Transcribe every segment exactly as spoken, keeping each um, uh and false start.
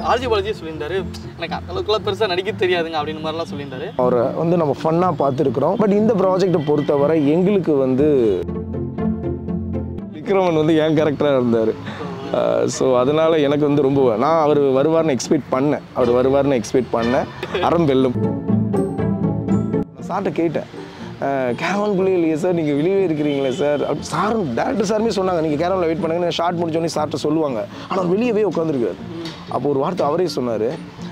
RJ பாலாஜியே சொல்லியிருந்தாரு எனக்கு அந்த அளவுக்குலாம் பெருசாக நடிக்க தெரியாதுங்க அப்படின்னு மாதிரிலாம் சொல்லியிருந்தாரு. அவரை வந்து நம்ம ஃபன்னாக பார்த்துருக்குறோம். பட் இந்த ப்ராஜெக்டை பொறுத்தவரை எங்களுக்கு வந்து விக்ரமன் வந்து என் கேரக்டராக இருந்தார். ஸோ அதனால் எனக்கு வந்து ரொம்ப நான் அவர் வருவார்னு எக்ஸ்பெக்ட் பண்ணேன் அவர் வருவார்னு எக்ஸ்பெக்ட் பண்ணேன் அறம் வெல்லும். சார்கிட்ட கேட்டேன் கேரவனுக்குள்ளே இல்லையே சார் நீங்கள் வெளியே இருக்கிறீங்களே சார் அப்படி சார் டேரக்டர் சாருமே சொன்னாங்க நீங்கள் கேரவனில் வெயிட் பண்ணுங்க ஷார்ட் முடிச்சோடனே சார்கிட்ட சொல்லுவாங்க. ஆனால் வெளியவே உட்காந்துருக்காரு. அப்போ ஒரு வார்த்தை அவரே சொன்னார்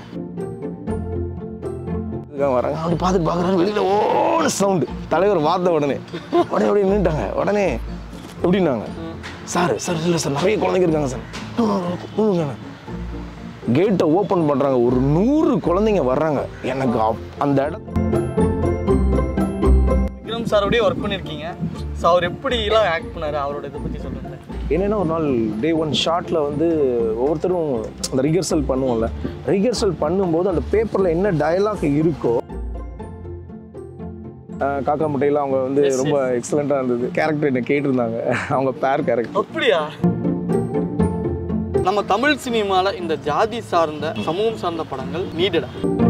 வராங்க அப்படி பார்த்துட்டு பார்க்குறாரு வெளியில் ஓன சவுண்டு தலைவர் வார்த்த உடனே உடனே அப்படியே நின்றுட்டாங்க. உடனே எப்படின்னாங்க சார் சார் இல்லை சார் நிறைய குழந்தைங்க இருக்காங்க சார். கேட்டை ஓப்பன் பண்ணுறாங்க ஒரு நூறு குழந்தைங்க வர்றாங்க. எனக்கு அந்த இடம் விக்ரம் சாரோடய ஒர்க் பண்ணியிருக்கீங்க. ஸோ அவர் எப்படிலாம் ஆக்ட் பண்ணார் அவரோட இதை பற்றி சொல்லுங்கள். என்னென்னா ஒரு நாள் டே ஒன் ஷார்ட்டில் வந்து ஒவ்வொருத்தரும் அந்த ரிஹர்சல் பண்ணுவோம்ல ரிஹர்சல் பண்ணும்போது அந்த பேப்பரில் என்ன டயலாக் இருக்கோ காக்கா முட்டையில் அவங்க வந்து ரொம்ப எக்ஸலண்ட்டாக இருந்தது. கேரக்டர் என்ன கேட்டிருந்தாங்க அவங்க பேர் கேரக்டர். அப்படியா? நம்ம தமிழ் சினிமாவில் இந்த ஜாதி சார்ந்த சமூகம் சார்ந்த படங்கள் நீடடா?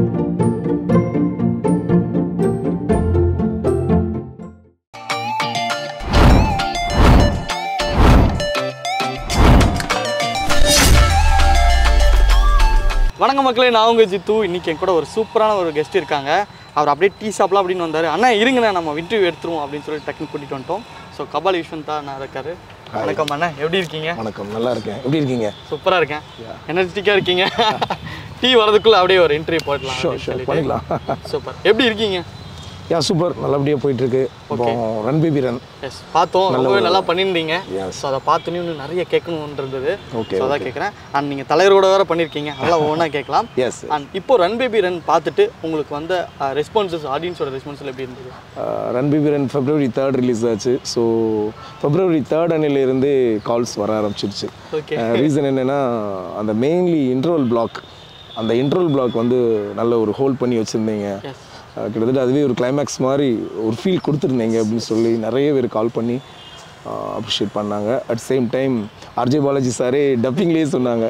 வணக்கம் மக்களே, நான் உங்கள் ஜித்து. இன்றைக்கி என் கூட ஒரு சூப்பரான ஒரு கெஸ்ட் இருக்காங்க. அவர் அப்படியே டீ ஷாப்லாம் அப்படின்னு வந்தார். அண்ணா இருங்கண்ணா நம்ம இன்டர்வியூ எடுத்துருவோம் அப்படின்னு சொல்லி டக்குன்னு கூட்டிகிட்டு வந்துட்டோம். ஸோ கபாலி விஸ்வந்தா நான் இருக்காரு. வணக்கம் அண்ணா, எப்படி இருக்கீங்க? வணக்கம், நல்லா இருக்கேன். எப்படி இருக்கீங்க? சூப்பராக இருக்கேன். எனர்ஜெட்டிக்காக இருக்கீங்க. டீ வரதுக்குள்ளே அப்படியே ஒரு இன்டர்வியூ போடலாம் பண்ணிக்கலாம். சூப்பர். எப்படி இருக்கீங்க? யா சூப்பர், நல்லபடியாக போயிட்டுருக்கு. இப்போ ரன் பேபி ரன் எஸ் பார்த்தோம், ரொம்பவே நல்லா பண்ணியிருந்தீங்க. ஸோ அதை பார்த்துன்னு இன்னும் நிறைய கேட்கணுன்றது. ஓகே, அதான் கேட்குறேன். அண்ட் நீங்கள் தலைவரோட வேறு பண்ணியிருக்கீங்க, அதெல்லாம் ஒவ்வொன்றா கேட்கலாம். எஸ். அண்ட் இப்போ ரன் பேபி ரன் பார்த்துட்டு உங்களுக்கு வந்த ரெஸ்பான்சஸ், ஆடியன்ஸோட ரெஸ்பான்ஸில் எப்படி இருந்தது? Run baby run February third release ஆச்சு. ஸோ ஃபெப்ரவரி தேர்ட் அன்னிலேருந்து கால்ஸ் வர ஆரம்பிச்சிருச்சு. ஓகே. ரீசன் என்னென்னா அந்த மெயின்லி இன்ட்ரோல் பிளாக் அந்த இன்ட்ரோல் பிளாக் வந்து நல்ல ஒரு ஹோல்ட் பண்ணி வச்சுருந்தீங்க. கிட்டத்தட்ட அதுவே ஒரு கிளைமேக்ஸ் மாதிரி ஒரு ஃபீல் கொடுத்துருந்தீங்க அப்படின்னு சொல்லி நிறைய பேர் கால் பண்ணி அப்ரிஷியேட் பண்ணாங்க. At same time RJ Balaji சாரே டப்பிங்லேயே சொன்னாங்க,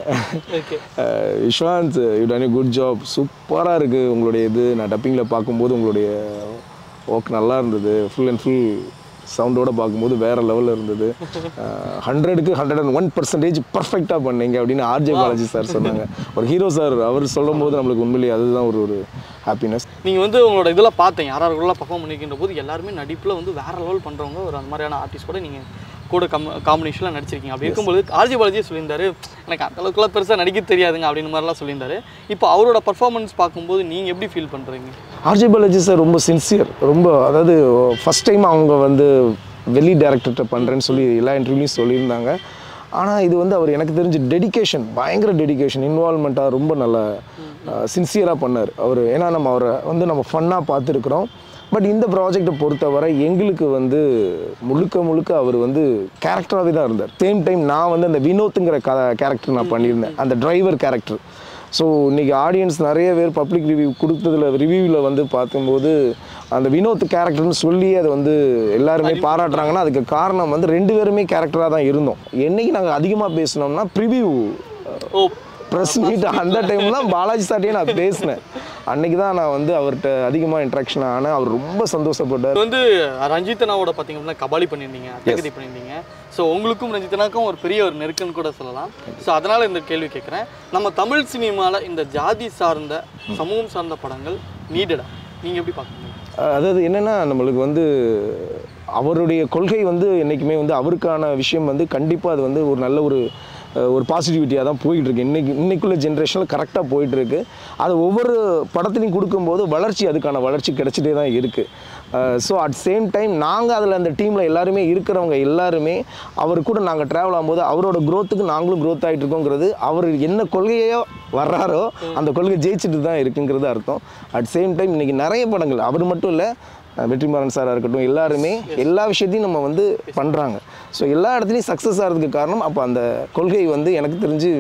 Vishwanth you done a good job, சூப்பராக இருக்குது உங்களுடைய இது. நான் டப்பிங்கில் பார்க்கும்போது உங்களுடைய ஒர்க் நல்லா இருந்தது, ஃபுல் அண்ட் ஃபுல் சவுண்டோடு பார்க்கும்போது வேறு லெவலில் இருந்தது. ஹண்ட்ரடுக்கு ஹண்ட்ரட் அண்ட் ஒன் பர்சன்டேஜ் பர்ஃபெக்டாக பண்ணீங்க அப்படின்னு ஆர்ஜே பாலாஜி சார் சொன்னாங்க. ஒரு ஹீரோ சார் அவர் சொல்லும் போது நம்மளுக்கு உண்மையிலேயே அதுதான் ஒரு ஒரு ஹாப்பினஸ். நீங்கள் வந்து உங்களோட இதெல்லாம் பார்த்தேன், யாராருக்குள்ளே பர்ஃபார்ம் பண்ணிக்கின்ற போது எல்லாருமே நடிப்பில் வந்து வேறு லெவல் பண்ணுறவங்க ஒரு அந்த மாதிரியான ஆர்டிஸ்ட் கூட நீங்கள் கூட கம் காம்பினேஷனில் நடிச்சிருக்கீங்க. அப்படி இருக்கும்போது ஆர்ஜி பாலாஜியே சொல்லியிருந்தாரு எனக்கு அந்த அளவுக்குலாம் பெருசாக நடிக்க தெரியாதுங்க அப்படின்னு மாதிரிலாம் சொல்லியிருந்தாரு. இப்போ அவரோட பர்ஃபார்மன்ஸ் பார்க்கும்போது நீங்கள் எப்படி ஃபீல் பண்ணுறீங்க? ஆர்ஜே பாலாஜி சார் ரொம்ப சின்சியர், ரொம்ப அதாவது ஃபஸ்ட் டைம் அவங்க வந்து வெளி டேரக்டர்கிட்ட பண்ணுறேன்னு சொல்லி எல்லா இன்டர்வியூலையும் சொல்லியிருந்தாங்க. ஆனால் இது வந்து அவர் எனக்கு தெரிஞ்சு டெடிக்கேஷன், பயங்கர டெடிக்கேஷன், இன்வால்மெண்ட்டாக ரொம்ப நல்லா சின்சியராக பண்ணார் அவர். ஏன்னா நம்ம அவரை வந்து நம்ம ஃபன்னாக பார்த்துருக்குறோம். பட் இந்த ப்ராஜெக்டை பொறுத்தவரை எங்களுக்கு வந்து முழுக்க முழுக்க அவர் வந்து கேரக்டராகவே தான் இருந்தார். சேம் டைம் நான் வந்து அந்த வினோத்துங்கிற க கேரக்டர் நான் பண்ணியிருந்தேன், அந்த டிரைவர் கேரக்டர். ஸோ இன்றைக்கி ஆடியன்ஸ் நிறைய பேர் பப்ளிக் ரிவ்யூ கொடுத்ததில் ரிவ்யூவில் வந்து பார்க்கும்போது அந்த வினோத் கேரக்டர்னு சொல்லி அதை வந்து எல்லாருமே பாராட்டுறாங்கன்னா அதுக்கு காரணம் வந்து ரெண்டு பேருமே கேரக்டராக தான் இருந்தோம். என்றைக்கு நாங்கள் அதிகமாக பேசினோம்னா ப்ரிவியூ ப்ரெஸ் மீட் அந்த டைம் தான் பாலாஜி சார்ட்டையே நான் பேசினேன். அன்றைக்கி தான் நான் வந்து அவர்கிட்ட அதிகமாக இன்ட்ராக்ஷன் ஆனேன். அவர் ரொம்ப சந்தோஷப்பட்டார். வந்து ரஞ்சித்தனாவோட பார்த்தீங்கன்னா கபாலி பண்ணியிருந்தீங்க, அட்டகதி பண்ணியிருந்தீங்க. ஸோ உங்களுக்கும் ரஞ்சித்தனாக்கும் ஒரு பெரிய ஒரு நெருக்கன்னு கூட சொல்லலாம். ஸோ அதனால் இந்த கேள்வி கேட்குறேன், நம்ம தமிழ் சினிமாவில் இந்த ஜாதி சார்ந்த சமூகம் சார்ந்த படங்கள் நீடடா? நீங்கள் எப்படி பார்க்குறீங்க? அதாவது என்னென்னா நம்மளுக்கு வந்து அவருடைய கொள்கை வந்து என்றைக்குமே வந்து அவருக்கான விஷயம் வந்து கண்டிப்பாக அது வந்து ஒரு நல்ல ஒரு ஒரு பாசிட்டிவிட்டியாக தான் போயிட்டுருக்கு. இன்றைக்கி இன்றைக்குள்ள ஜென்ரேஷனில் கரெக்டாக போயிட்டுருக்கு. அது ஒவ்வொரு படத்துலையும் கொடுக்கும்போது வளர்ச்சி, அதுக்கான வளர்ச்சி கிடச்சிட்டே தான் இருக்குது. ஸோ அட் சேம் டைம் நாங்கள் அதில் அந்த டீமில் எல்லாருமே இருக்கிறவங்க எல்லாருமே அவர் கூட நாங்கள் ட்ராவல் ஆகும்போது அவரோட க்ரோத்துக்கு நாங்களும் க்ரோத் ஆகிட்டு இருக்கோங்கிறது, அவர் என்ன கொள்கையோ வர்றாரோ அந்த கொள்கை ஜெயிச்சுட்டு தான் இருக்குங்கிறது அர்த்தம். அட் சேம் டைம் இன்றைக்கி நிறைய படங்கள் அவர் மட்டும் இல்லை, வெற்றிமாறன் சாராக இருக்கட்டும், எல்லாருமே எல்லா விஷயத்தையும் நம்ம வந்து பண்ணுறாங்க. ஸோ எல்லா இடத்துலையும் சக்ஸஸ் ஆகிறதுக்கு காரணம் அப்போ அந்த கொள்கை வந்து எனக்கு தெரிஞ்சு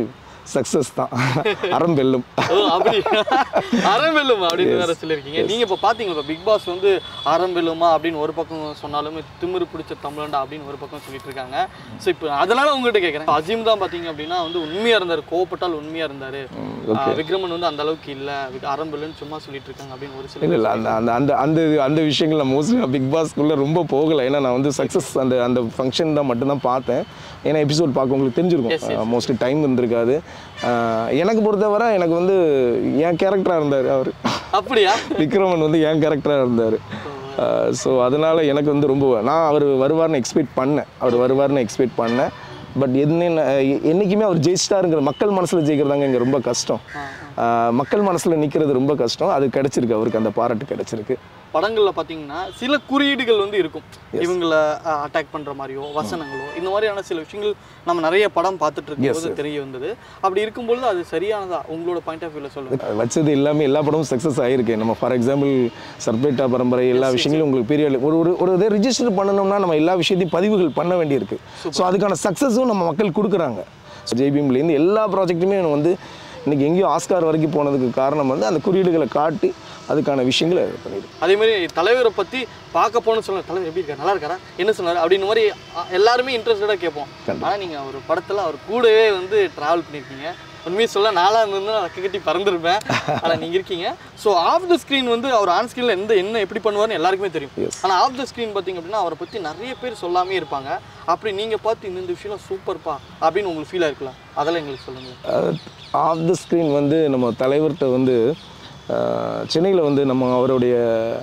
சக்ஸஸ் தான். அறம் வெல்லும். அப்படி அறம் வெல்லும் அப்படின்னு வேற சொல்லியிருக்கீங்க. நீங்கள் இப்போ பார்த்தீங்களா இப்போ பிக் பாஸ் வந்து அறம் வெல்லுமா அப்படின்னு ஒரு பக்கம் சொன்னாலும் திமிரு பிடிச்ச தமிழண்டா அப்படின்னு ஒரு பக்கம் சொல்லிட்டு இருக்காங்க. ஸோ இப்போ அதனால உங்ககிட்ட கேட்குறேன். அசீம் தான் பார்த்தீங்க அப்படின்னா வந்து உண்மையாக இருந்தார், கோவப்பட்டால் உண்மையாக இருந்தார். விக்ரமன் வந்து அந்த அளவுக்கு இல்லை, அறம் வெல்லுன்னு சும்மா சொல்லிட்டு இருக்காங்க அப்படின்னு ஒரு சில. இல்லை இல்லை அந்த அந்த அந்த அந்த அந்த விஷயங்கள் நான் மோஸ்ட்லி பிக் பாஸ்க்குள்ளே ரொம்ப போகலை. ஏன்னா நான் வந்து சக்ஸஸ் அந்த அந்த ஃபங்க்ஷன் தான் மட்டும்தான் பார்த்தேன். ஏன்னா எபிசோட் பார்க்க உங்களுக்கு தெரிஞ்சிருக்கும், மோஸ்ட்லி டைம் இருந்திருக்காது. எனக்கு பொறுத்தவரை எனக்கு வந்து என் கேரக்டராக இருந்தார் அவர். அப்படியா? விக்ரமன் வந்து என் கேரக்டராக இருந்தார். ஸோ அதனால் எனக்கு வந்து ரொம்ப நான் அவர் வருவார்னு எக்ஸ்பெக்ட் பண்ணேன் அவர் வருவார்னு எக்ஸ்பெக்ட் பண்ணேன் பட் என்னென்ன என்றைக்குமே அவர் ஜெயிச்சிட்டாருங்கிற மக்கள் மனசில் ஜெயிக்கிறதாங்க இங்கே ரொம்ப கஷ்டம். மக்கள் மனசில் நிற்கிறது ரொம்ப கஷ்டம். அது கிடச்சிருக்கு, அவருக்கு அந்த பாராட்டு கிடச்சிருக்கு. படங்களில் பார்த்தீங்கன்னா சில குறியீடுகள் வந்து இருக்கும், இவங்களை அட்டாக் பண்ணுற மாதிரியோ வசனங்களோ இந்த மாதிரியான சில விஷயங்கள் நம்ம நிறைய படம் பார்த்துட்டு இருக்கும்போது தெரிய வந்தது. அப்படி இருக்கும்பொழுது அது சரியானதா உங்களோட பாயிண்ட் ஆஃப் வியூவில் சொல்லுங்கள். வச்சது எல்லாமே எல்லா படமும் சக்ஸஸ் ஆகிருக்கு. நம்ம ஃபார் எக்ஸாம்பிள் சர்பேட்டா பரம்பரை எல்லா விஷயங்களும் உங்களுக்கு பெரிய ஒரு ஒரு ஒரு இதை ரிஜிஸ்டர் பண்ணணும்னா நம்ம எல்லா விஷயத்தையும் பதிவுகள் பண்ண வேண்டியிருக்கு. ஸோ அதுக்கான சக்ஸஸும் நம்ம மக்கள் கொடுக்குறாங்க. ஸோ ஜெய்பீம்லேருந்து எல்லா ப்ராஜெக்ட்டுமே வந்து இன்றைக்கி எங்கேயும் ஆஸ்கார் வரைக்கும் போனதுக்கு காரணம் வந்து அந்த குறியீடுகளை காட்டி அதுக்கான விஷயங்களை பண்ணிடுது. அதே மாதிரி தலைவரை பற்றி பார்க்க போகணும்னு சொல்லுங்கள், தலைவர் எப்படி இருக்கார், நல்லா இருக்காரா, என்ன சொன்னார் அப்படின்னு மாதிரி எல்லாருமே இன்ட்ரெஸ்டடாக கேட்போம். ஆனால் நீங்கள் ஒரு படத்தில் அவர் கூடவே வந்து ட்ராவல் பண்ணியிருக்கீங்க. உண்மையை சொல்ல நாளாக இருந்து நான் கட்டி பறந்துருப்பேன். ஆனால் நீங்கள் இருக்கீங்க. ஸோ ஆஃப் த ஸ்க்ரீன் வந்து அவர் ஆன் ஸ்க்ரீனில் எந்த என்ன எப்படி பண்ணுவார்னு எல்லாருக்குமே தெரியும். ஆனால் ஆஃப் த ஸ்க்ரீன் பார்த்தீங்க அப்படின்னா அவரை பற்றி நிறைய பேர் சொல்லாமே இருப்பாங்க. அப்படி நீங்கள் பார்த்து இந்த இந்த விஷயம் சூப்பர்ப்பா அப்படின்னு உங்களுக்கு ஃபீலாக இருக்கலாம், அதெல்லாம் எங்களுக்கு சொல்லுங்கள். ஆஃப் த ஸ்க்ரீன் வந்து நம்ம தலைவர்கிட்ட வந்து சென்னையில் வந்து நம்ம அவருடைய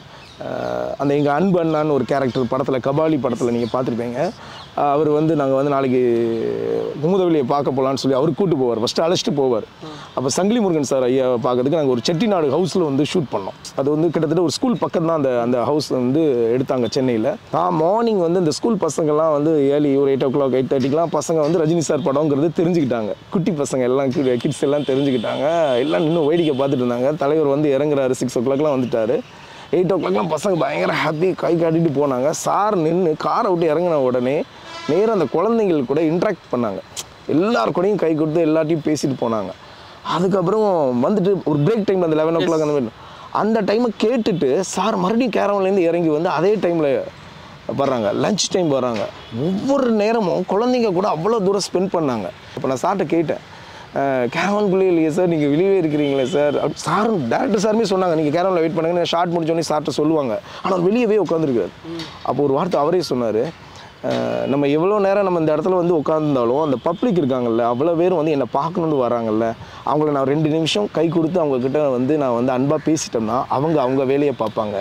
அந்த எங்கள் அன்பு அண்ணான்னு ஒரு கேரக்டர் படத்தில் கபாலி படத்தில் நீங்கள் பார்த்துருப்பீங்க. அவர் வந்து நாங்கள் வந்து நாளைக்கு குமுதவெளியை பார்க்க போகலான்னு சொல்லி அவர் கூப்பிட்டு போவார், ஃபஸ்ட்டு அழைச்சிட்டு போவார். அப்போ சங்கிலி முருகன் சார் ஐயா பார்க்கறதுக்கு நாங்கள் ஒரு செட்டிநாடு ஹவுஸில் வந்து ஷூட் பண்ணோம். அது வந்து கிட்டத்தட்ட ஒரு ஸ்கூல் பக்கம் தான் அந்த அந்த ஹவுஸ் வந்து எடுத்தாங்க சென்னையில். நான் மார்னிங் வந்து இந்த ஸ்கூல் பசங்கள்லாம் வந்து ஏர்லி ஒரு எயிட் ஓ கிளாக் எயிட் தேர்ட்டிக்கெலாம் பசங்க வந்து ரஜினி சார் படங்கிறது தெரிஞ்சுக்கிட்டாங்க. குட்டி பசங்க எல்லாம் கிட்ஸ் எல்லாம் தெரிஞ்சுக்கிட்டாங்க. எல்லாம் இன்னும் வேடிக்கை பார்த்துட்டு இருந்தாங்க. தலைவர் வந்து இறங்குறாரு, சிக்ஸ் ஓ கிளாக்லாம் வந்துட்டார். எயிட் ஓ கிளாக்லாம் பசங்க பயங்கர ஹாப்பி, கை காட்டிட்டு போனாங்க. சார் நின்று காரை விட்டு இறங்கின உடனே நேராக அந்த குழந்தைங்கள் கூட இன்ட்ராக்ட் பண்ணாங்க. எல்லார் கூடயும் கை கொடுத்து எல்லாத்தையும் பேசிட்டு போனாங்க. அதுக்கப்புறம் வந்துட்டு ஒரு பிரேக் டைம் அந்த லெவன் ஓ கிளாக் அந்த மாதிரி அந்த டைமை கேட்டுட்டு சார் மறுபடியும் கேரவன்லேருந்து இறங்கி வந்து அதே டைமில் வர்றாங்க, லன்ச் டைம் வர்றாங்க. ஒவ்வொரு நேரமும் குழந்தைங்க கூட அவ்வளோ தூரம் ஸ்பெண்ட் பண்ணாங்க. இப்போ நான் சார்கிட்ட கேட்டேன், கேரவன்குள்ளே இல்லையே சார், நீங்கள் வெளியே இருக்கிறீங்களே சார். சார் டேரக்டர் சாருமே சொன்னாங்க நீங்கள் கேரவனில் வெயிட் பண்ணுங்க, ஷார்ட் முடிச்சோடனே சார்ட்ட சொல்லுவாங்க. ஆனால் வெளியவே உட்காந்துருக்காரு. அப்போ ஒரு வார்த்தை அவரே சொன்னார், நம்ம எவ்வளோ நேரம் நம்ம இந்த இடத்துல வந்து உட்காந்துருந்தாலும் அந்த பப்ளிக் இருக்காங்கல்ல, அவ்வளோ பேரும் வந்து என்னை பார்க்கணுன்னு வராங்கல்ல, அவங்கள நான் ரெண்டு நிமிஷம் கை கொடுத்து அவங்கக்கிட்ட வந்து நான் வந்து அன்பாக பேசிட்டோம்னா அவங்க அவங்க வேலையை பார்ப்பாங்க,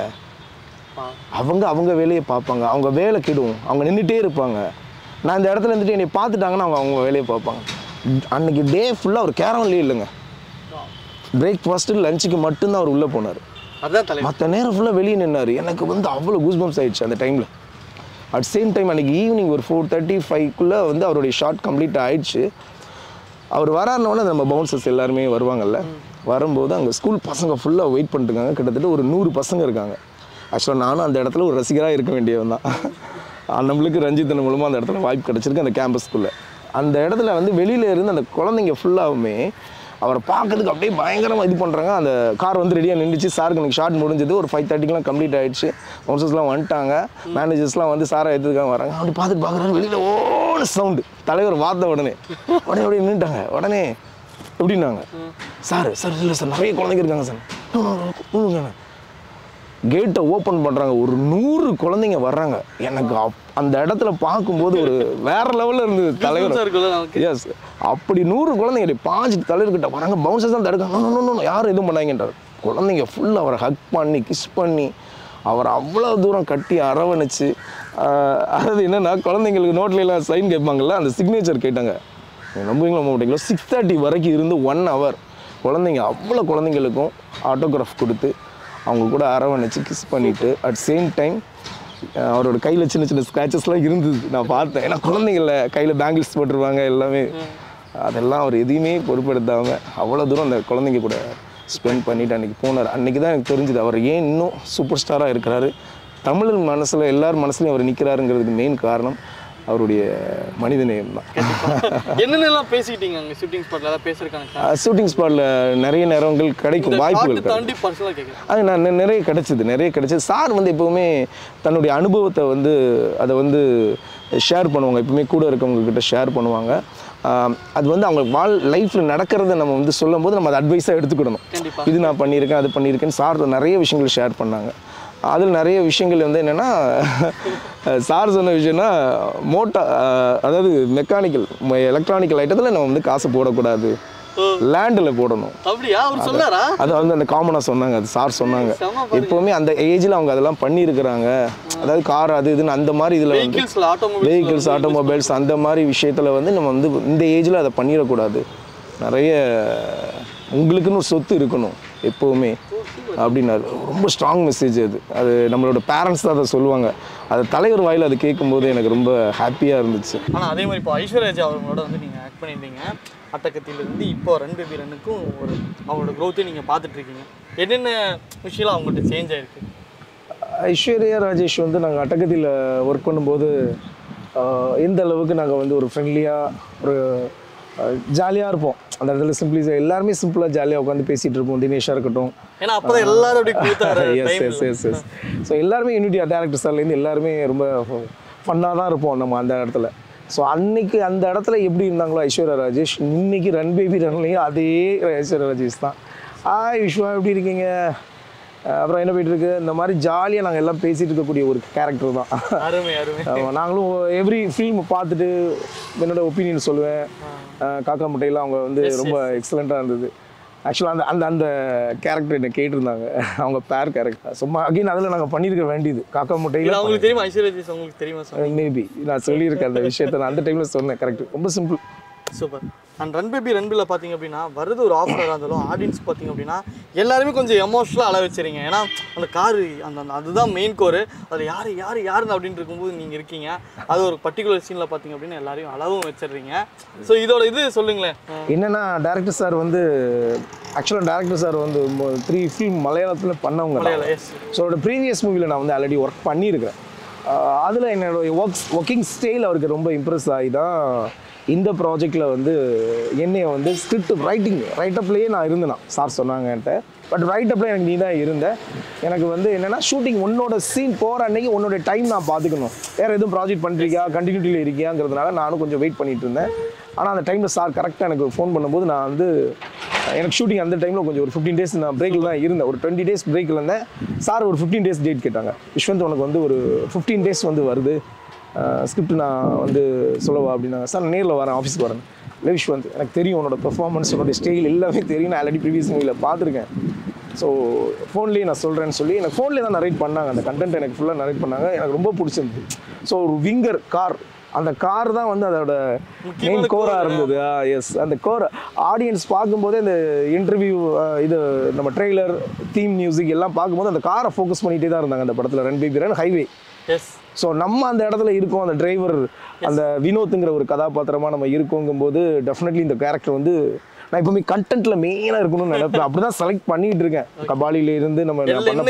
அவங்க அவங்க வேலையை பார்ப்பாங்க, அவங்க வேலை கெடும், அவங்க நின்றுட்டே இருப்பாங்க. நான் இந்த இடத்துல இருந்துட்டு என்னை பார்த்துட்டாங்கன்னா அவங்க அவங்க வேலையை பார்ப்பாங்க. அன்றைக்கி டே ஃபுல்லாக அவர் கேரவன்லேயே இல்லைங்க, பிரேக்ஃபாஸ்ட்டு லஞ்சுக்கு மட்டும்தான் அவர் உள்ளே போனார். அதான் மற்ற நேரம் ஃபுல்லாக வெளியே நின்னார். எனக்கு வந்து அவ்வளோ கூஸ்பம்ஸ் ஆகிடுச்சு அந்த டைமில். அட் சேம் டைம் அன்றைக்கி ஈவினிங் ஒரு ஃபோர் தேர்ட்டி ஃபைவ்க்குள்ளே வந்து அவருடைய ஷார்ட் கம்ப்ளீட் ஆகிடுச்சு. அவர் வராருன்னொன்னே நம்ம பவுன்சர்ஸ் எல்லாருமே வருவாங்கல்ல, வரும்போது அங்கே ஸ்கூல் பசங்க ஃபுல்லாக வெயிட் பண்ணிட்டுருக்காங்க. கிட்டத்தட்ட ஒரு நூறு பசங்க இருக்காங்க. ஆக்சுவலாக நானும் அந்த இடத்துல ஒரு ரசிகராக இருக்க வேண்டியவன் தான். நம்மளுக்கு ரஞ்சித்தன் மூலமாக அந்த இடத்துல வாய்ப்பு கிடச்சிருக்கு அந்த கேம்பஸ்குள்ளே. அந்த இடத்துல வந்து வெளியில் இருந்து அந்த குழந்தைங்க ஃபுல்லாகவுமே அவரை பார்க்கறதுக்கு அப்படியே பயங்கரமாக இது பண்ணுறாங்க. அந்த கார் வந்து ரெடியாக நின்றுச்சு. சாருக்கு எனக்கு ஷார்ட் முடிஞ்சது. ஒரு ஃபைவ் தேர்ட்டிக்கெலாம் கம்ப்ளீட் ஆகிடுச்சு. பவுன்சர்ஸ்லாம் வந்துட்டாங்க, மேனேஜர்ஸ்லாம் வந்து சாரை எடுத்துக்காக வராங்க. அப்படி பார்த்துட்டு பார்க்குறாரு, வெளியில் ஓன சவுண்டு. தலைவர் வார்த்த உடனே உடனே அப்படியே நின்றுட்டாங்க. உடனே எப்படின்னாங்க, சார் சார் இல்லை சார் நிறைய குழந்தைங்க இருக்காங்க சார். கேட்டை ஓப்பன் பண்ணுறாங்க, ஒரு நூறு குழந்தைங்க வர்றாங்க. எனக்கு அப் அந்த இடத்துல பார்க்கும்போது ஒரு வேறு லெவலில் இருந்தது. தலைவர் எஸ் அப்படி நூறு குழந்தைங்க பாஞ்சிட்டு தலைவர்கிட்ட வராங்க. பவுன்சர்ஸ் தான் தடுக்காங்க, யாரும் எதுவும் பண்ணாங்கன்றார். குழந்தைங்க ஃபுல்லாக அவரை ஹக் பண்ணி கிஸ் பண்ணி அவரை அவ்வளோ தூரம் கட்டி அரவணைச்சு. அதாவது என்னென்னா குழந்தைங்களுக்கு நோட்லாம் சைன் கேட்பாங்கள்ல, அந்த சிக்னேச்சர் கேட்டாங்க. நம்புவீங்களா மாட்டீங்களோ, சிக்ஸ் தேர்ட்டி வரைக்கும் இருந்து ஒன் ஹவர் குழந்தைங்க அவ்வளோ குழந்தைங்களுக்கும் ஆட்டோகிராஃப் கொடுத்து அவங்க கூட அரவணைச்சு கிஸ் பண்ணிவிட்டு அட் சேம் டைம் அவரோட கையில் சின்ன சின்ன ஸ்க்ராச்சஸ்லாம் இருந்தது, நான் பார்த்தேன். ஏன்னா குழந்தைங்கள கையில் பேங்கிள்ஸ் போட்டுருவாங்க எல்லாமே. அதெல்லாம் அவர் எதையுமே பொறுப்பெடுத்தாமல் அவ்வளோ தூரம் அந்த குழந்தைங்க கூட ஸ்பெண்ட் பண்ணிவிட்டு அன்றைக்கி போனார். அன்றைக்கி தான் எனக்கு தெரிஞ்சுது அவர் ஏன் இன்னும் சூப்பர் ஸ்டாராக இருக்கிறாரு, தமிழ் மனசில் எல்லார் மனசுலையும் அவர் நிற்கிறாருங்கிறதுக்கு மெயின் காரணம் அவருடைய மனிதநேயம் தான். என்னென்னலாம் பேசிக்கிட்டீங்க அங்கே ஷூட்டிங் ஸ்பாட்ல ஏதாவது பேசுறதுக்கான? ஷூட்டிங் ஸ்பாட்டில் நிறைய நேரங்கள் கிடைக்கும், வாய்ப்புகள் தாண்டி பர்சனலாக கேட்குறேன். அது நான் நிறைய கிடைச்சிது நிறைய கிடைச்சிது சார் வந்து எப்போவுமே தன்னுடைய அனுபவத்தை வந்து அதை வந்து ஷேர் பண்ணுவாங்க, எப்பவுமே கூட இருக்கவங்கக்கிட்ட ஷேர் பண்ணுவாங்க. அது வந்து அவங்க வாழ் லைஃப்பில் நடக்கிறத நம்ம வந்து சொல்லும் போது நம்ம அதை அட்வைஸாக எடுத்துக்கிடணும். இது நான் பண்ணியிருக்கேன் அது பண்ணியிருக்கேன்னு சார் நிறைய விஷயங்கள் ஷேர் பண்ணாங்க. அதில் நிறைய விஷயங்கள் வந்து என்னென்னா சார் சொன்ன விஷயம்னா மோட்டா அதாவது மெக்கானிக்கல் எலக்ட்ரானிக்கல் ஐட்டத்தில் நம்ம வந்து காசு போடக்கூடாது, லேண்டில் போடணும். அது வந்து அந்த காமனாக சொன்னாங்க, அது சார் சொன்னாங்க. எப்போவுமே அந்த ஏஜில் அவங்க அதெல்லாம் பண்ணியிருக்கிறாங்க. அதாவது கார் அது இதுன்னு அந்த மாதிரி இதில் வந்து வெஹிக்கிள்ஸ் ஆட்டோமொபைல்ஸ் அந்த மாதிரி விஷயத்தில் வந்து நம்ம வந்து இந்த ஏஜில் அதை பண்ணிடக்கூடாது. நிறைய உங்களுக்குன்னு ஒரு சொத்து இருக்கணும் எப்போவுமே அப்படின்னாரு. ரொம்ப ஸ்ட்ராங் மெசேஜ் அது. அது நம்மளோட பேரண்ட்ஸ் தான் அதை சொல்லுவாங்க. அது தலைவர் வாயில் அது கேட்கும்போது எனக்கு ரொம்ப ஹாப்பியாக இருந்துச்சு. ஆனால் அதே மாதிரி இப்போ ஐஸ்வர்யா அவங்களோட வந்து நீங்கள் ஆக்ட் பண்ணியிருந்தீங்க. அட்டகத்திலிருந்து இப்போ ரன் பேபி ரன்னுக்கும் ஒரு அவங்களோட க்ரோத்தையும் நீங்கள் பார்த்துட்ருக்கீங்க. என்னென்ன விஷயம்லாம் அவங்கள்ட்ட சேஞ்ச் ஆகிருக்கு? ஐஸ்வர்யா ராஜேஷ் வந்து நாங்கள் அட்டகத்தில் ஒர்க் பண்ணும்போது எந்த அளவுக்கு நாங்கள் வந்து ஒரு ஃப்ரெண்ட்லியாக ஒரு ஜாலியாக இருப்போம். அந்த இடத்துல சிம்பிளி எல்லாருமே சிம்பிளாக ஜாலியாக உட்காந்து பேசிகிட்டு இருப்போம். தினேஷாக இருக்கட்டும், ஏன்னா அப்போ தான் எல்லாரும் yes yes yes yes so எல்லாருமே யூனிட்டி டேரக்டர் சார்லேருந்து எல்லாருமே ரொம்ப ஃபன்னாக தான் இருப்போம் நம்ம அந்த இடத்துல. ஸோ அன்னைக்கு அந்த இடத்துல எப்படி இருந்தாங்களோ ஐஸ்வர்யா ராஜேஷ், இன்னைக்கு ரன் பேபி ரன்லையும் அதே ஐஸ்வர்யா ராஜேஷ் தான். ஆய் விஸ்வா எப்படி இருக்கீங்க, அப்புறம் என்ன போயிட்டு இருக்கு, இந்த மாதிரி ஜாலியாக நாங்கள் எல்லாம் பேசிகிட்டு இருக்கக்கூடிய ஒரு கேரக்டர் தான். நாங்களும் எவ்ரி ஃபில்ம் பார்த்துட்டு என்னோட ஒப்பீனியன் சொல்லுவேன். காக்கா முட்டையெல்லாம் அவங்க வந்து ரொம்ப எக்ஸலண்ட்டாக இருந்தது. ஆக்சுவலாக அந்த அந்த அந்த கேரக்டர் என்ன கேட்டிருந்தாங்க, அவங்க பேர் கேரக்டர். சும்மா அகைன் அதில் நாங்கள் பண்ணியிருக்க வேண்டியது காக்கா முட்டையில். அவங்களுக்கு தெரியுமா ஐஸ்வர்யா உங்களுக்கு தெரியுமா? மேபி நான் சொல்லியிருக்கேன் அந்த விஷயத்த, நான் அந்த டைமில் சொன்னேன். கரெக்ட், ரொம்ப simple. Super. And run baby ரன்பில் பார்த்தீங்க அப்படின்னா வருது ஒரு ஆஃபராக இருந்தாலும் ஆடியன்ஸ் பார்த்தீங்க அப்படின்னா எல்லாருமே கொஞ்சம் எமோஷனலாக அள வச்சுறீங்க. ஏன்னா அந்த காரு அந்த அதுதான் மெயின் கோரு, அதில் யார் யார் யாருன்னு அப்படின்னு இருக்கும்போது நீங்கள் இருக்கீங்க. அது ஒரு பர்டிகுலர் சீனில் பார்த்தீங்க அப்படின்னா எல்லாரையும் அளவும் வச்சிடுறீங்க. ஸோ இதோட இது சொல்லுங்களேன். என்னென்னா டேரக்டர் சார் வந்து ஆக்சுவலாக டேரக்டர் சார் வந்து த்ரீ ஃபிலிம் மலையாளத்தில் பண்ணவங்க. ஸோ அவரோட ப்ரீவியஸ் மூவியில் நான் வந்து ஆல்ரெடி ஒர்க் பண்ணியிருக்கேன். அதில் என்னோடய ஒர்க்ஸ் ஒர்க்கிங் ஸ்டைல் அவருக்கு ரொம்ப இம்ப்ரெஸ் ஆகி தான் இந்த ப்ராஜெக்டில் வந்து என்னைய வந்து ஸ்கிரிப்ட் ரைட்டிங் ரைட்டப்லேயே நான் இருந்தேன். சார் சொன்னாங்கன்ட்டு பட் ரைட்டப்பில் எனக்கு நீ தான் இருந்தேன். எனக்கு வந்து என்னென்னா ஷூட்டிங் உன்னோட சீன் போகிற அன்னைக்கு உன்னோட டைம் நான் பார்த்துக்கணும். வேறு எதுவும் ப்ராஜெக்ட் பண்ணுறியா கண்டினியூட்டியில் இருக்கியாங்கிறதுனால நானும் கொஞ்சம் வெயிட் பண்ணிகிட்டு இருந்தேன். ஆனால் அந்த டைமில் சார் கரெக்டாக எனக்கு ஃபோன் பண்ணும்போது நான் வந்து எனக்கு ஷூட்டிங் அந்த டைமில் கொஞ்சம் ஒரு ஃபிஃப்டீன் டேஸ் நான் பிரேக்கில் தான் இருந்தேன். ஒரு டுவெண்ட்டி டேஸ் பிரேக்கில் இருந்தேன். சார் ஒரு ஃபிஃப்டீன் டேஸ் டேட் கேட்டாங்க. விஸ்வந்த் உனக்கு வந்து ஒரு ஃபிஃப்டீன் டேஸ் வந்து வருது, ஸ்கிரிப்ட் நான் வந்து சொல்லவா அப்படின்னாங்க. சார் நான் நேரில் வரேன், ஆஃபீஸ்க்கு வரேன். இல்லை விஸ்வந்த் எனக்கு தெரியும் உன்னோட பெர்ஃபார்மன்ஸ் உன்னோட ஸ்டைல் எல்லாமே தெரியும், நான் ஆல்ரெடி ப்ரீவியஸ் மூவியில் பார்த்துருக்கேன். ஸோ ஃபோன்லேயே நான் சொல்கிறேன்னு சொல்லி எனக்கு ஃபோன்லேயே தான் நரேட் பண்ணாங்க. அந்த கண்டென்ட் எனக்கு ஃபுல்லாக நரேட் பண்ணாங்க. எனக்கு ரொம்ப பிடிச்சிருந்தது. ஸோ ஒரு விங்கர் கார், அந்த கார் தான் வந்து அதோட மெயின் கோராக இருந்தது. எஸ், அந்த கோர் ஆடியன்ஸ் பார்க்கும்போதே இந்த இன்டர்வியூ இது நம்ம ட்ரெய்லர் தீம் மியூசிக் எல்லாம் பார்க்கும்போது அந்த காரை ஃபோக்கஸ் பண்ணிகிட்டே தான் இருந்தாங்க அந்த படத்தில். Run baby run highway. Yes. So நம்ம அந்த இடத்துல இருக்கோம், அந்த டிரைவர் அந்த வினோத்துங்கிற ஒரு கதாபாத்திரமாக நம்ம இருக்கோங்கும்போது டெஃபினெட்லி இந்த கேரக்டர் வந்து நான் எப்பவுமே கண்டென்ட்ல மெயினாக இருக்கணும்னு நினைப்பேன். அப்படி தான் செலக்ட் பண்ணிட்டு இருக்கேன். கபாலியில இருந்து நம்ம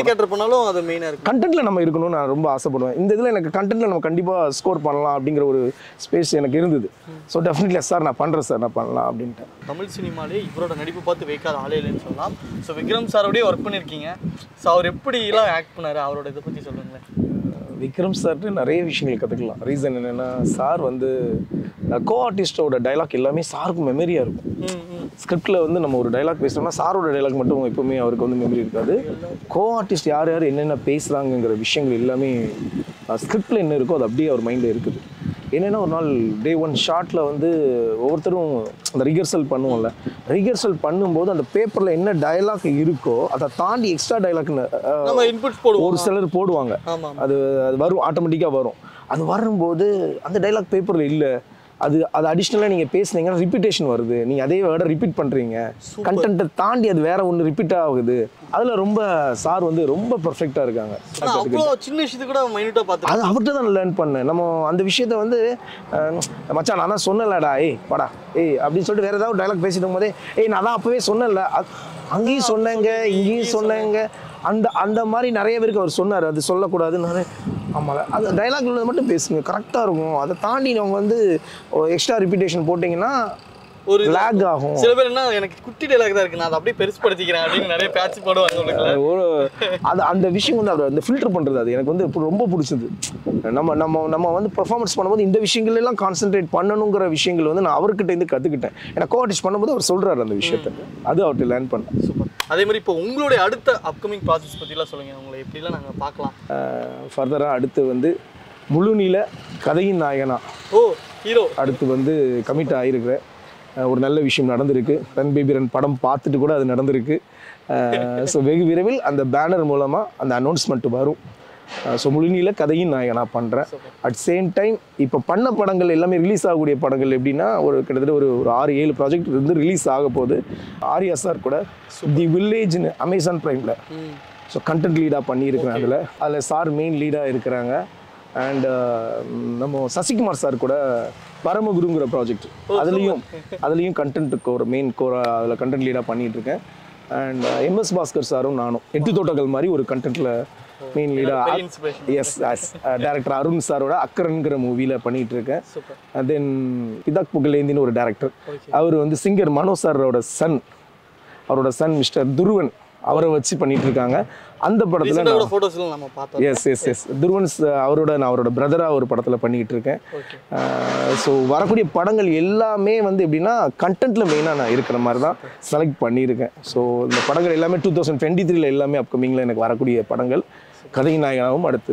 கண்டென்ட்ல நம்ம இருக்கணும்னு நான் ரொம்ப ஆசைப்படுவேன். இந்த இதில் எனக்கு கண்டென்ட்ல நம்ம கண்டிப்பாக ஸ்கோர் பண்ணலாம் அப்படிங்கிற ஒரு ஸ்பேஸ் எனக்கு இருந்தது. ஸோ டெஃபினெட்லி சார் நான் பண்ணுறேன் சார் நான் பண்ணலாம் அப்படின்ட்டு. தமிழ் சினிமாலே இவரோட நடிப்பு பார்த்து வைக்காத ஆளே இல்லைன்னு சொல்லலாம். ஸோ விக்ரம் சாரோடய ஒர்க் பண்ணியிருக்கீங்க. ஸோ அவர் எப்படிலாம் ஆக்ட் பண்ணார், அவரோட இதை பற்றி சொல்லுங்களேன். விக்ரம் சார்ட்டு நிறைய விஷயங்கள் கற்றுக்கலாம். ரீசன் என்னென்னா சார் வந்து கோ ஆர்டிஸ்டோட டைலாக் எல்லாமே சாருக்கு மெமரியாக இருக்கும். ஸ்கிரிப்டில் வந்து நம்ம ஒரு டைலாக் பேசுகிறோம்னா சாரோட டைலாக் மட்டும் எப்போவுமே அவருக்கு வந்து மெமரி இருக்காது. கோ ஆர்டிஸ்ட் யார் யார் என்னென்ன பேசுகிறாங்கங்கிற விஷயங்கள் எல்லாமே ஸ்கிரிப்டில் என்ன இருக்கோ அது அப்படியே அவர் மைண்டில் இருக்குது. என்னென்னா ஒரு நாள் டே ஒன் ஷார்ட்டில் வந்து ஒவ்வொருத்தரும் அந்த ரிஹர்சல் பண்ணுவோம்ல, ரிஹர்சல் பண்ணும்போது அந்த பேப்பரில் என்ன டயலாக் இருக்கோ அதை தாண்டி எக்ஸ்ட்ரா டைலாக்னு ஒரு சிலர் போடுவாங்க. அது அது வரும், ஆட்டோமேட்டிக்காக வரும். அது வரும்போது அந்த டைலாக் பேப்பரில் இல்லை, அது அது அடிஷ்னலாக நீங்கள் பேசுனீங்கன்னா ரிப்பீட்டேஷன் வருது, நீங்கள் அதே வேர்டை ரிப்பீட் பண்ணுறீங்க, கண்டென்ட்டை தாண்டி அது வேற ஒன்று ரிப்பீட் ஆகுது. அதில் ரொம்ப சார் வந்து ரொம்ப பர்ஃபெக்டாக இருக்காங்க. சின்ன விஷயத்துக்கு கூட மைனூட்டாக பார்த்து அது அவர்கிட்ட தான் லேர்ன் பண்ணேன். நம்ம அந்த விஷயத்த வந்து மச்சான் நான் தான் சொன்னலடா ஏய் படா ஏய் அப்படின்னு சொல்லிட்டு வேறு ஏதாவது டைலாக் பேசிட்டு போதே ஏய் நான் தான் அப்போவே சொன்னல, அங்கேயும் சொன்னேங்க இங்கேயும் சொன்னேங்க, அந்த அந்த மாதிரி நிறைய பேருக்கு அவர் சொன்னார். அது சொல்லக்கூடாது. நான் ஆமாம், அது டைலாக் உள்ளது மட்டும் பேசுங்க, கரெக்டாக இருக்கும். அதை தாண்டி அவங்க வந்து எக்ஸ்ட்ரா ரிப்பீட்டேஷன் போட்டிங்கன்னா ஒரு லேக் ஆகும். சில பேர் என்ன எனக்கு குட்டி டைலாக் தான் இருக்கு, நான் அதை அப்படியே பெருசுப்படுத்திக்கிறேன் அப்படின்னு நிறைய பேட்ச் போடுவாங்க உங்களுக்கு. ஒரு அது அந்த விஷயம் வந்து அவர் அந்த ஃபில்டர் பண்ணுறது அது எனக்கு வந்து ரொம்ப பிடிச்சது. நம்ம நம்ம நம்ம வந்து பெர்ஃபார்மன்ஸ் பண்ணும்போது இந்த விஷயங்கள் எல்லாம் கான்சென்ட்ரேட் பண்ணணுங்கிற விஷயங்கள் வந்து நான் அவர்கிட்ட இருந்து கற்றுக்கிட்டேன். ஏன்னா கோஆர்டிஸ்ட் பண்ணும்போது அவர் சொல்கிறாரு அந்த விஷயத்தை, அது அவர்கிட்ட லேர்ன் பண்ணேன். சூப்பர். அதே மாதிரி இப்போ உங்களுடைய அடுத்த அப்கமிங் ப்ராசஸ் பற்றிலாம் சொல்லுங்கள், உங்களை எப்படிலாம் நாங்கள் பார்க்கலாம்? ஃபர்தராக அடுத்து வந்து முழு நீள கதையின் நாயகனா ஓ ஹீரோ அடுத்து வந்து கமிட் ஆகிருக்கிறேன். ஒரு நல்ல விஷயம் நடந்திருக்கு. ரன் பேபி ரன் படம் பார்த்துட்டு கூட அது நடந்திருக்கு. ஸோ வெகு விரைவில் அந்த பேனர் மூலமாக அந்த அனௌன்ஸ்மெண்ட் வரும். ஸோ முழுநீள கதையின் நான் நான் பண்ணுறேன். அட் சேம் டைம் இப்போ பண்ண படங்கள் எல்லாமே ரிலீஸ் ஆகக்கூடிய படங்கள் எப்படின்னா ஒரு கிட்டத்தட்ட ஒரு ஒரு ஆறு ஏழு ப்ராஜெக்ட் வந்து ரிலீஸ் ஆக போகுது. ஆர்யா சார் கூட தி வில்லேஜ்னு அமேசான் ப்ரைமில் ஸோ கண்டென்ட் லீடாக பண்ணியிருக்கிறேன். அதில் அதில் சார் மெயின் லீடாக இருக்கிறாங்க. அண்ட் நம்ம சசிகுமார் சார் கூட பரமகுருங்கிற ப்ராஜெக்ட் அதுலேயும் அதுலேயும் கண்டென்ட்டுக்கு ஒரு மெயின் கோரா அதில் கண்டென்ட் லீடாக பண்ணிகிட்ருக்கேன். அண்ட் எம்எஸ் பாஸ்கர் சாரும் நானும் எட்டு தோட்டங்கள் மாதிரி ஒரு கண்டென்ட்டில் மெயின் லீடாக எஸ் எஸ் டேரக்டர் அருண் சாரோட அக்கரன்கிற மூவியில் பண்ணிகிட்டு இருக்கேன். தென் பிதாக் புகழேந்தின்னு ஒரு டேரக்டர், அவர் வந்து சிங்கர் மனோ சாரோட சன், அவரோட சன் மிஸ்டர் துருவன், அவரை வச்சு பண்ணிட்டு இருக்காங்க. அந்த படத்தில் எஸ் எஸ் எஸ் துருவன்ஸ் அவரோட நான் அவரோட பிரதராக ஒரு படத்தில் பண்ணிக்கிட்டு இருக்கேன். ஸோ வரக்கூடிய படங்கள் எல்லாமே வந்து எப்படின்னா கண்டென்ட்டில் மெயினாக நான் இருக்கிற மாதிரி தான் செலக்ட் பண்ணியிருக்கேன். ஸோ இந்த படங்கள் எல்லாமே டூ தௌசண்ட் டுவெண்ட்டி த்ரீல எல்லாமே அப்கமிங்கில் எனக்கு வரக்கூடிய படங்கள். கதையின் நாயகனாகவும் அடுத்து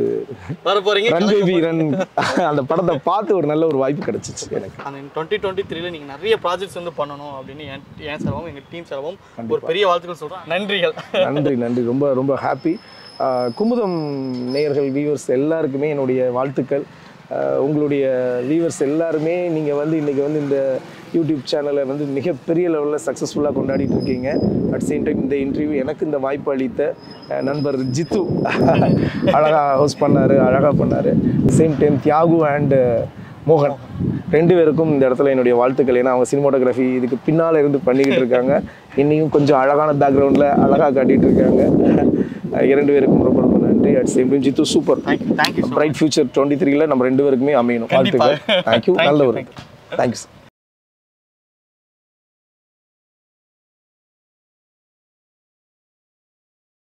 ரன் பேபி ரன் அந்த படத்தை பார்த்து ஒரு நல்ல ஒரு வாய்ப்பு கிடைச்சிச்சு எனக்கு. அந்த டுவெண்ட்டி டுவெண்ட்டி த்ரீல நீங்கள் நிறைய ப்ராஜெக்ட்ஸ் வந்து பண்ணணும் அப்படின்னு என் சார்பாகவும் எங்கள் டீம் சார்பாகவும் ஒரு பெரிய வாழ்த்துக்கள் சொல்கிறோம். நன்றிகள். நன்றி நன்றி ரொம்ப ரொம்ப ஹாப்பி. குமுதம் நேயர்கள் வியூவர்ஸ் எல்லாருக்குமே என்னுடைய வாழ்த்துக்கள். உங்களுடைய வியூவர்ஸ் எல்லாருமே நீங்கள் வந்து இன்றைக்கி வந்து இந்த யூடியூப் சேனலை வந்து மிகப்பெரிய லெவலில் சக்ஸஸ்ஃபுல்லாக கொண்டாடிட்டு இருக்கீங்க. அட் சேம் டைம் இந்த இன்டர்வியூ எனக்கு இந்த வாய்ப்பு அளித்த நண்பர் ஜித்து அழகாக ஹோஸ்ட் பண்ணார், அழகாக பண்ணார். சேம் டைம் தியாகு அண்டு மோகன் ரெண்டு பேருக்கும் இந்த இடத்துல என்னுடைய வாழ்த்துக்கள். ஏன்னா அவங்க சினிமாட்டோகிராஃபி இதுக்கு பின்னால் இருந்து பண்ணிக்கிட்டு இருக்காங்க. இன்னையும் கொஞ்சம் அழகான பேக்ரவுண்டில் அழகாக காட்டிகிட்டு இருக்காங்க. இரண்டு பேருக்கும் ரொம்ப ரொம்ப நன்றி. At same time Jithu super. Bright future twenty த்ரீல நம்ம ரெண்டு பேருக்குமே அமையணும். வாழ்த்துக்கள். தேங்க்யூ. நல்ல ஒரு தேங்க்யூ.